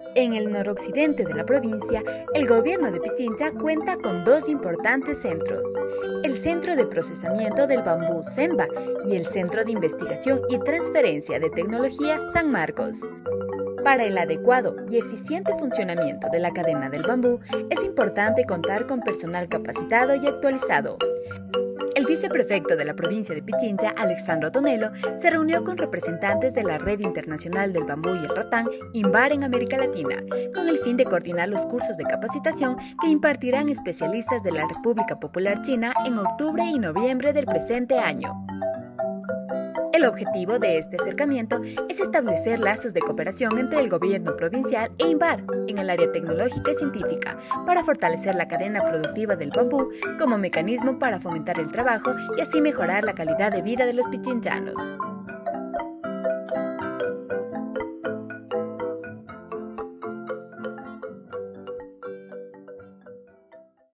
En el noroccidente de la provincia, el gobierno de Pichincha cuenta con dos importantes centros: el Centro de Procesamiento del Bambú Semba y el Centro de Investigación y Transferencia de Tecnología San Marcos. Para el adecuado y eficiente funcionamiento de la cadena del bambú, es importante contar con personal capacitado y actualizado. El viceprefecto de la provincia de Pichincha, Alexandro Tonelo, se reunió con representantes de la Red Internacional del Bambú y el Ratán, INVAR en América Latina, con el fin de coordinar los cursos de capacitación que impartirán especialistas de la República Popular China en octubre y noviembre del presente año. El objetivo de este acercamiento es establecer lazos de cooperación entre el gobierno provincial e INVAR en el área tecnológica y científica para fortalecer la cadena productiva del bambú como mecanismo para fomentar el trabajo y así mejorar la calidad de vida de los pichinchanos.